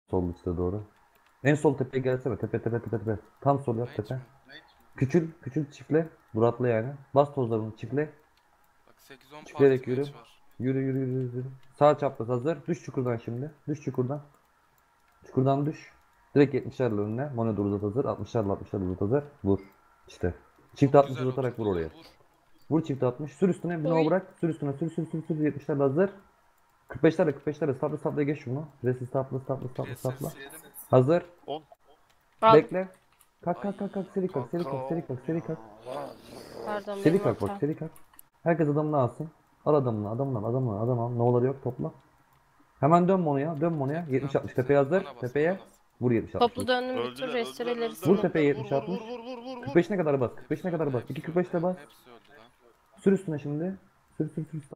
Sol üstte doğru. En sol tepeye gelsene. Tepe. Tam sol yap tepe. Küçül çiftle. Murat'la yani. Bas tozlarını çiftle. Bak 8-10 Çiftleyerek parti yürü. match var. Yürü. Sağ çapraz hazır. Düş çukurdan şimdi. Düş çukurdan. Çukurdan düş. Direkt 70'lerle önüne. Mono uzat hazır. 60'larla uzat hazır. Vur. İşte. Çift Çok 60 güzel uzatarak vur oturdular, oraya. vur. Vur çift 60. Sür üstüne. Bir nova Oy. bırak. Sür üstüne. Sür. 70'lerle hazır. 45'lerle. Sapla geç şunu. Resi sapla. Pres yedim. Hazır. 10. Aldım. Bekle. Kalk. Seri kalk. Pardon Seri benim kalk bak. hatam. Seri kalk. Herkes adamını alsın. Al adamını. Adam al. Novaları yok. Topla. Hemen dön Mono'ya. 70-60. Tepeye hazır. Bana bas, Tepeye. bana bas. Vur 70-60. Toplu döndüm bir tur Öldüler, restoreleri öldüler. Vur sildim. tepeye Vur, 70-60. vur. 45'ine kadar bas. 2 Hepsi öldü ile bas. lan. Sür üstüne şimdi. Sür.